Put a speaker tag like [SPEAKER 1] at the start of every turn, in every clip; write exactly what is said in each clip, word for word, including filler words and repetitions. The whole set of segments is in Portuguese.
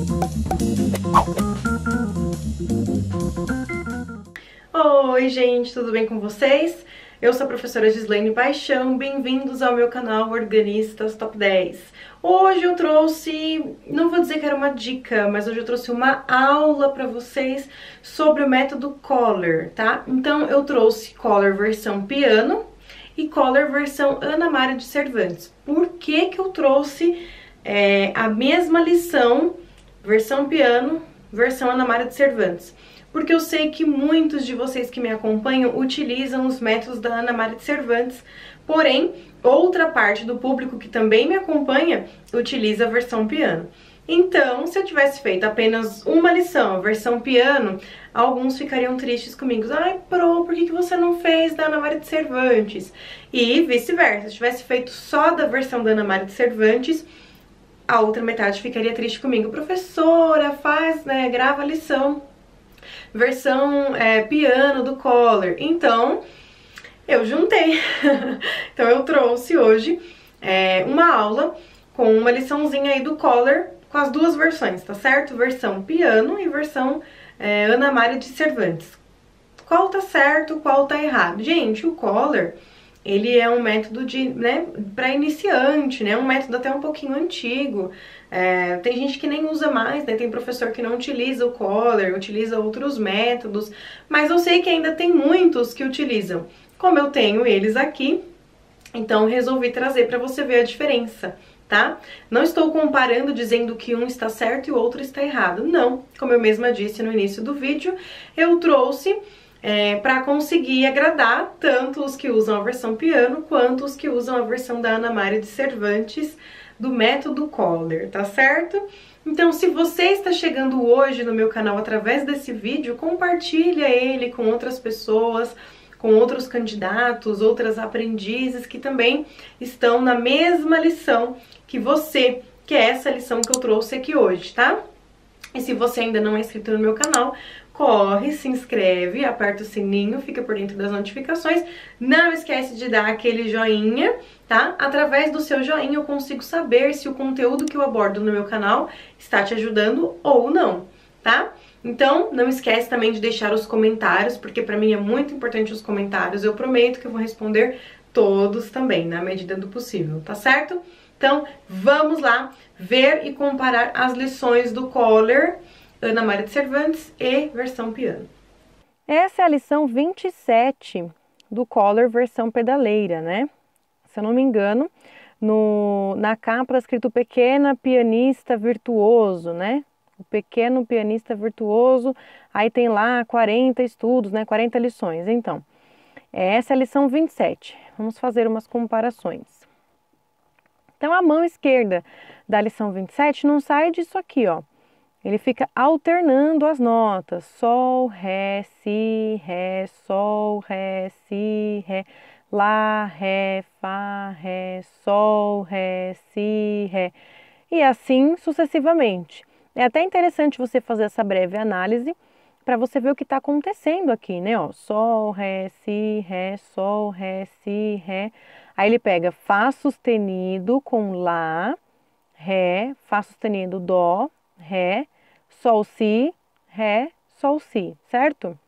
[SPEAKER 1] Oi gente, tudo bem com vocês? Eu sou a professora Gislaine Paixão, bem-vindos ao meu canal Organistas Top dez. Hoje eu trouxe, não vou dizer que era uma dica, mas hoje eu trouxe uma aula para vocês sobre o método Color, tá? Então eu trouxe Color versão piano e Color versão Ana Mária de Cervantes. Por que que eu trouxe é, a mesma lição, versão piano, versão Ana Mária de Cervantes? Porque eu sei que muitos de vocês que me acompanham utilizam os métodos da Ana Mária de Cervantes, porém, outra parte do público que também me acompanha utiliza a versão piano. Então, se eu tivesse feito apenas uma lição, a versão piano, alguns ficariam tristes comigo. Ai, Pro, por que que você não fez da Ana Mária de Cervantes? E vice-versa, se eu tivesse feito só da versão da Ana Mária de Cervantes, a outra metade ficaria triste comigo. Professora, faz, né, grava a lição. Versão é, piano do Color. Então, eu juntei. Então, eu trouxe hoje é, uma aula com uma liçãozinha aí do Color com as duas versões, tá certo? Versão piano e versão é, Ana Mária de Cervantes. Qual tá certo, qual tá errado? Gente, o Color, ele é um método de, né, para iniciante, né? Um método até um pouquinho antigo. É, tem gente que nem usa mais, né? Tem professor que não utiliza o Color, utiliza outros métodos, mas eu sei que ainda tem muitos que utilizam. Como eu tenho eles aqui, então resolvi trazer para você ver a diferença, tá? Não estou comparando dizendo que um está certo e o outro está errado, não. Como eu mesma disse no início do vídeo, eu trouxe É, para conseguir agradar tanto os que usam a versão piano quanto os que usam a versão da Ana Mária de Cervantes do método Color, tá certo? Então, se você está chegando hoje no meu canal através desse vídeo, compartilha ele com outras pessoas, com outros candidatos, outras aprendizes que também estão na mesma lição que você, que é essa lição que eu trouxe aqui hoje, tá? E se você ainda não é inscrito no meu canal, corre, se inscreve, aperta o sininho, fica por dentro das notificações. Não esquece de dar aquele joinha, tá? Através do seu joinha eu consigo saber se o conteúdo que eu abordo no meu canal está te ajudando ou não, tá? Então, não esquece também de deixar os comentários, porque pra mim é muito importante os comentários. Eu prometo que eu vou responder todos também, na medida do possível, tá certo? Então, vamos lá ver e comparar as lições do Color, Ana Mária de Cervantes e versão piano.
[SPEAKER 2] Essa é a lição vinte e sete do Color versão pedaleira, né? Se eu não me engano, no, na capa tá escrito pequena pianista virtuoso, né? O pequeno pianista virtuoso, aí tem lá quarenta estudos, né? quarenta lições. Então, essa é a lição vinte e sete. Vamos fazer umas comparações. Então, a mão esquerda da lição vinte e sete não sai disso aqui, ó. Ele fica alternando as notas, sol, ré, si, ré, sol, ré, si, ré, lá, ré, fá, ré, sol, ré, si, ré, e assim sucessivamente. É até interessante você fazer essa breve análise para você ver o que está acontecendo aqui, né? Ó, sol, ré, si, ré, sol, ré, si, ré. Aí ele pega fá sustenido com lá, ré, fá sustenido, dó, ré, sol, si, ré, sol, si, certo?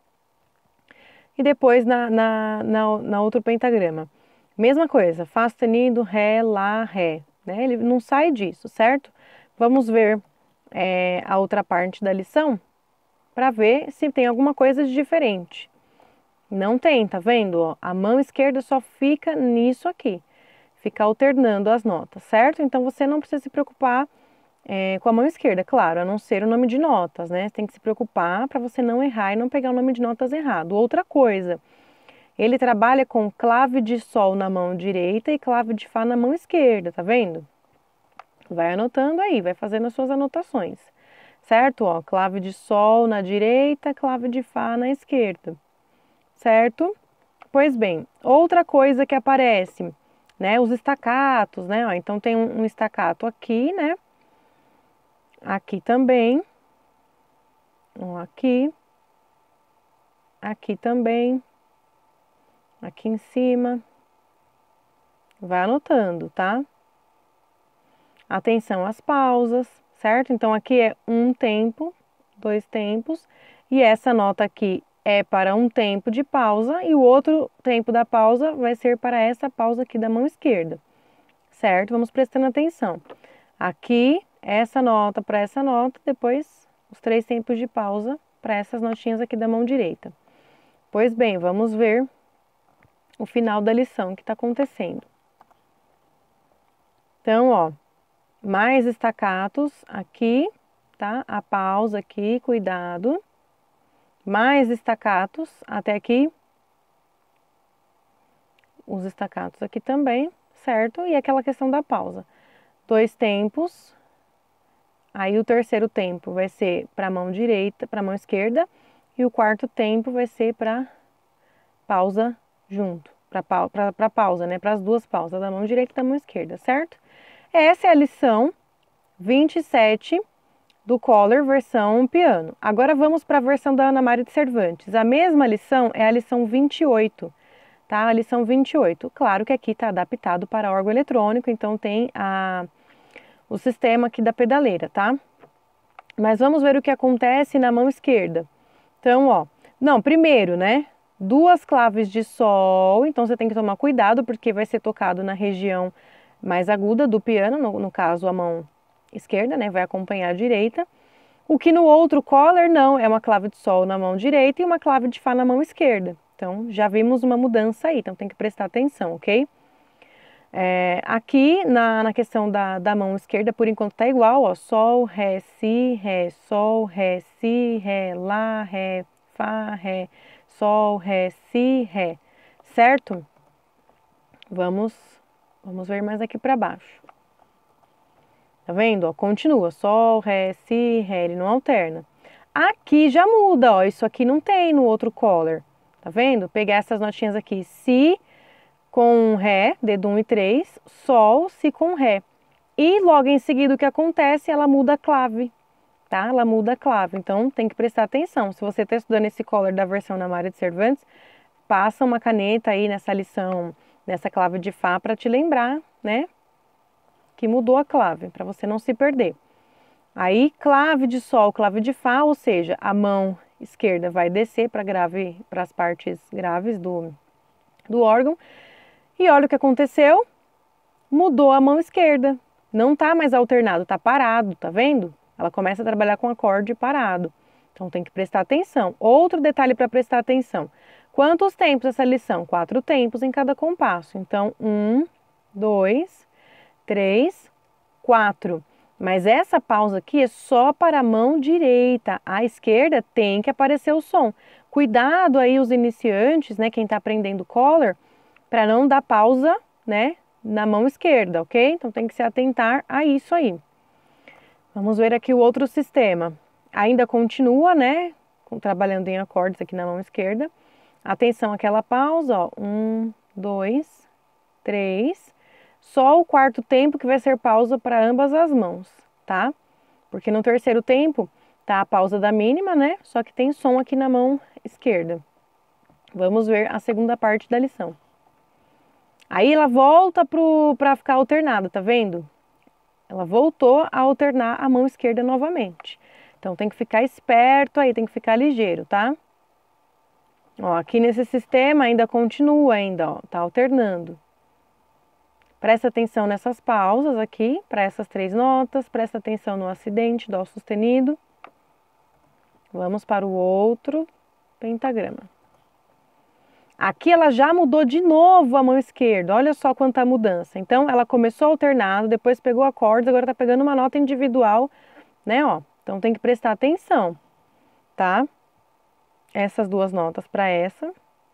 [SPEAKER 2] E depois na, na, na, na outro pentagrama, mesma coisa, fá sustenido, ré, lá, ré, né? Ele não sai disso, certo? Vamos ver é, a outra parte da lição para ver se tem alguma coisa de diferente. Não tem, tá vendo? Ó, a mão esquerda só fica nisso aqui, fica alternando as notas, certo? Então você não precisa se preocupar É, com a mão esquerda, claro, a não ser o nome de notas, né? Você tem que se preocupar para você não errar e não pegar o nome de notas errado. Outra coisa, ele trabalha com clave de sol na mão direita e clave de fá na mão esquerda, tá vendo? Vai anotando aí, vai fazendo as suas anotações, certo? Ó, clave de sol na direita, clave de fá na esquerda, certo? Pois bem, outra coisa que aparece, né? Os estacatos, né? Ó, então tem um, um estacato aqui, né? Aqui também, aqui, aqui também, aqui em cima, vai anotando, tá? Atenção às pausas, certo? Então, aqui é um tempo, dois tempos, e essa nota aqui é para um tempo de pausa, e o outro tempo da pausa vai ser para essa pausa aqui da mão esquerda, certo? Vamos prestando atenção. Aqui, essa nota para essa nota, depois os três tempos de pausa para essas notinhas aqui da mão direita. Pois bem, vamos ver o final da lição que está acontecendo. Então, ó, mais estacatos aqui, tá? A pausa aqui, cuidado. Mais estacatos até aqui. Os estacatos aqui também, certo? E aquela questão da pausa. Dois tempos. Aí o terceiro tempo vai ser para a mão direita, para a mão esquerda. E o quarto tempo vai ser para pausa junto. Para pausa, né? Para as duas pausas, da mão direita e da mão esquerda, certo? Essa é a lição vinte e sete do Coller versão piano. Agora vamos para a versão da Ana Maria de Cervantes. A mesma lição é a lição vinte e oito, tá? A lição vinte e oito. Claro que aqui está adaptado para órgão eletrônico, então tem a, o sistema aqui da pedaleira, tá? Mas vamos ver o que acontece na mão esquerda. Então, ó, não, primeiro, né? Duas claves de sol, então você tem que tomar cuidado porque vai ser tocado na região mais aguda do piano, no, no caso a mão esquerda, né, vai acompanhar a direita. O que no outro Coller não, é uma clave de sol na mão direita e uma clave de fá na mão esquerda. Então já vimos uma mudança aí, então tem que prestar atenção, ok? É, aqui na, na questão da, da mão esquerda, por enquanto tá igual, ó, sol, ré, si, ré, sol, ré, si, ré, lá, ré, fá, ré, sol, ré, si, ré, certo? Vamos Vamos ver mais aqui para baixo. Tá vendo? Ó, continua. Sol, ré, si, ré. Ele não alterna. Aqui já muda, ó. Isso aqui não tem no outro Coller. Tá vendo? Pegar essas notinhas aqui. Si com ré, dedo um e três. Sol, si com ré. E logo em seguida o que acontece? Ela muda a clave. Tá? Ela muda a clave. Então tem que prestar atenção. Se você está estudando esse Coller da versão Ana Maria de Cervantes, passa uma caneta aí nessa lição, nessa clave de Fá para te lembrar, né, que mudou a clave, para você não se perder. Aí, clave de Sol, clave de Fá, ou seja, a mão esquerda vai descer para grave, para as partes graves do, do órgão. E olha o que aconteceu, mudou a mão esquerda. Não tá mais alternado, tá parado, tá vendo? Ela começa a trabalhar com acorde parado. Então tem que prestar atenção. Outro detalhe para prestar atenção. Quantos tempos essa lição? Quatro tempos em cada compasso. Então, um, dois, três, quatro. Mas essa pausa aqui é só para a mão direita. A esquerda tem que aparecer o som. Cuidado aí os iniciantes, né? Quem está aprendendo Coller, para não dar pausa, né? Na mão esquerda, ok? Então tem que se atentar a isso aí. Vamos ver aqui o outro sistema. Ainda continua, né? Trabalhando em acordes aqui na mão esquerda. Atenção àquela pausa, ó. Um, dois, três. Só o quarto tempo que vai ser pausa para ambas as mãos, tá? Porque no terceiro tempo tá a pausa da mínima, né? Só que tem som aqui na mão esquerda. Vamos ver a segunda parte da lição. Aí ela volta para ficar alternada, tá vendo? Ela voltou a alternar a mão esquerda novamente. Então tem que ficar esperto aí, tem que ficar ligeiro, tá? Ó, aqui nesse sistema ainda continua ainda, ó, tá alternando. Presta atenção nessas pausas aqui, para essas três notas, presta atenção no acidente, dó sustenido. Vamos para o outro pentagrama. Aqui ela já mudou de novo a mão esquerda, olha só quanta mudança. Então ela começou alternado, depois pegou acordes, agora tá pegando uma nota individual, né, ó. Então tem que prestar atenção, tá? Essas duas notas para essa.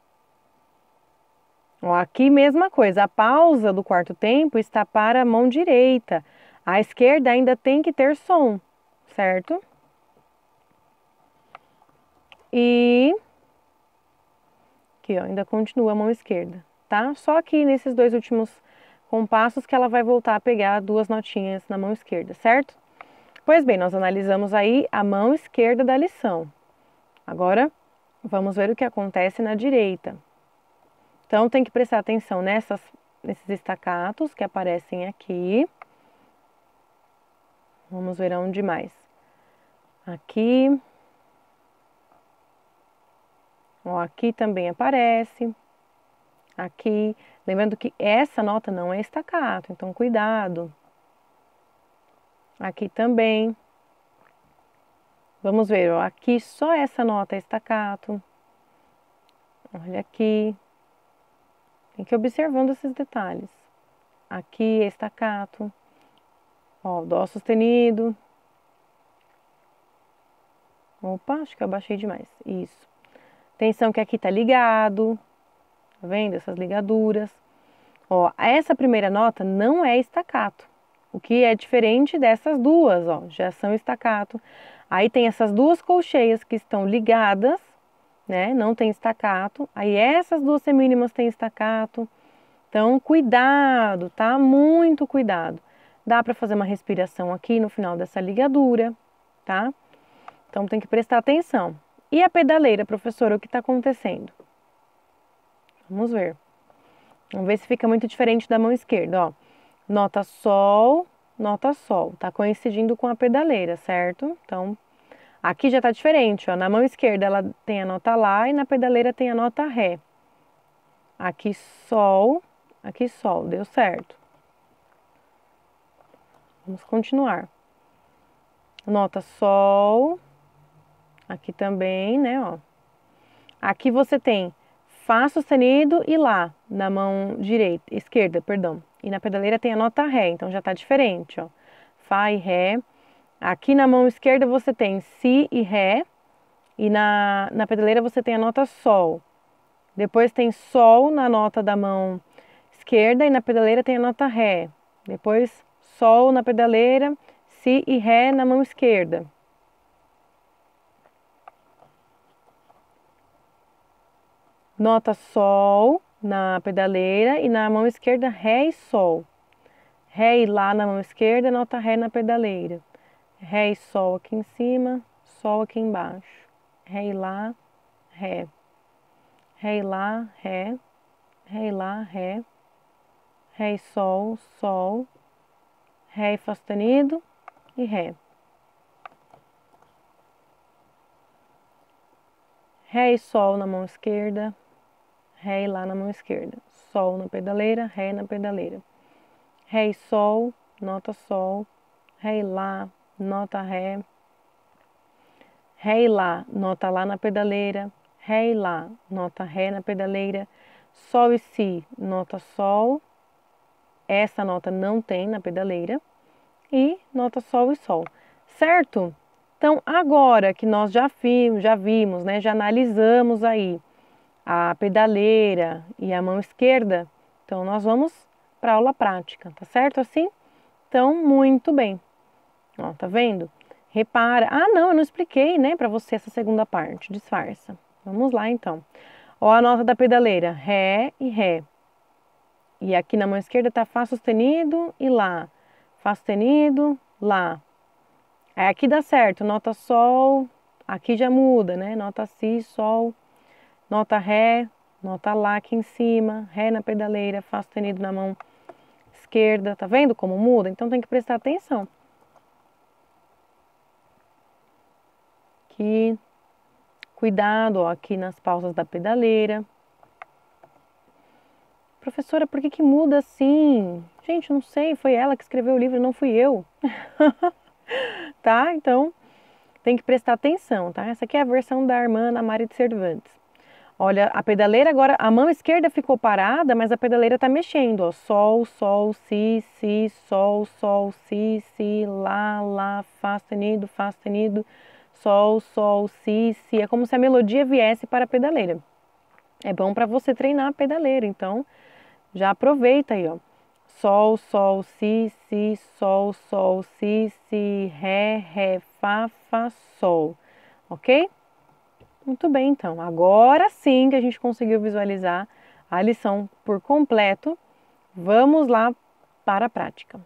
[SPEAKER 2] Ó, aqui mesma coisa, a pausa do quarto tempo está para a mão direita. A esquerda ainda tem que ter som, certo? E aqui, ó, ainda continua a mão esquerda, tá? Só aqui nesses dois últimos compassos que ela vai voltar a pegar duas notinhas na mão esquerda, certo? Pois bem, nós analisamos aí a mão esquerda da lição. Agora, vamos ver o que acontece na direita. Então, tem que prestar atenção nessas, nesses estacatos que aparecem aqui. Vamos ver aonde mais. Aqui. Ó, aqui também aparece. Aqui. Lembrando que essa nota não é estacato, então cuidado. Aqui também. Vamos ver, ó, aqui só essa nota é estacato. Olha aqui. Tem que ir observando esses detalhes. Aqui é estacato. Ó, dó sustenido. Opa, acho que eu abaixei demais. Isso. Atenção que aqui tá ligado. Tá vendo essas ligaduras? Ó, essa primeira nota não é estacato. O que é diferente dessas duas, ó, já são estacato. Aí tem essas duas colcheias que estão ligadas, né? Não tem estacato. Aí essas duas semínimas têm estacato. Então, cuidado, tá? Muito cuidado. Dá para fazer uma respiração aqui no final dessa ligadura, tá? Então, tem que prestar atenção. E a pedaleira, professora, o que está acontecendo? Vamos ver. Vamos ver se fica muito diferente da mão esquerda, ó. Nota sol, nota sol. Tá coincidindo com a pedaleira, certo? Então, aqui já tá diferente, ó. Na mão esquerda ela tem a nota lá e na pedaleira tem a nota ré. Aqui sol, aqui sol, deu certo. Vamos continuar. Nota sol, aqui também, né, ó. Aqui você tem Fá sustenido e Lá na mão direita, esquerda, perdão. E na pedaleira tem a nota Ré, então já tá diferente, ó. Fá e Ré. Aqui na mão esquerda você tem Si e Ré. E na, na pedaleira você tem a nota Sol. Depois tem Sol na nota da mão esquerda e na pedaleira tem a nota Ré. Depois Sol na pedaleira, Si e Ré na mão esquerda. Nota Sol na pedaleira e na mão esquerda Ré e Sol. Ré e Lá na mão esquerda, nota Ré na pedaleira. Ré e Sol aqui em cima, Sol aqui embaixo. Ré e Lá, Ré. Ré e Lá, Ré. Ré e Lá, Ré. Ré e Sol, Sol. Ré e Fá sustenido e Ré. Ré e Sol na mão esquerda. Ré e Lá na mão esquerda. Sol na pedaleira, Ré na pedaleira. Ré e Sol, nota Sol. Ré e Lá, nota Ré. Ré e Lá, nota Lá na pedaleira. Ré e Lá, nota Ré na pedaleira. Sol e Si, nota Sol. Essa nota não tem na pedaleira. E nota Sol e Sol. Certo? Então, agora que nós já vimos, já vimos, né, já analisamos aí a pedaleira e a mão esquerda, então nós vamos para a aula prática, tá certo assim? Então, muito bem. Ó, tá vendo? Repara. Ah, não, eu não expliquei, né, para você essa segunda parte, disfarça. Vamos lá, então. Ó, a nota da pedaleira, Ré e Ré. E aqui na mão esquerda tá Fá sustenido e Lá. Fá sustenido, Lá. Aí aqui dá certo, nota Sol, aqui já muda, né? Nota Si, Sol, nota Ré, nota Lá aqui em cima, Ré na pedaleira, Fá sustenido na mão esquerda. Tá vendo como muda? Então tem que prestar atenção. Aqui, cuidado, ó, aqui nas pausas da pedaleira. Professora, por que que muda assim? Gente, não sei, foi ela que escreveu o livro, não fui eu. Tá? Então, tem que prestar atenção, tá? Essa aqui é a versão da irmã Ana Maria de Cervantes. Olha, a pedaleira agora, a mão esquerda ficou parada, mas a pedaleira tá mexendo, ó. Sol, Sol, Si, Si, Sol, Sol, Si, Si, Lá, Lá, Fá sustenido, Fá sustenido, Sol, Sol, Si, Si. É como se a melodia viesse para a pedaleira. É bom para você treinar a pedaleira, então já aproveita aí, ó. Sol, Sol, Si, Si, Sol, Sol, Si, Si, Ré, Ré, Fá, Fá, Sol. Ok? Muito bem, então. Agora sim que a gente conseguiu visualizar a lição por completo. Vamos lá para a prática.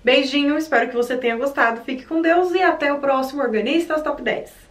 [SPEAKER 1] Beijinho, espero que você tenha gostado, fique com Deus e até o próximo Organistas Top dez.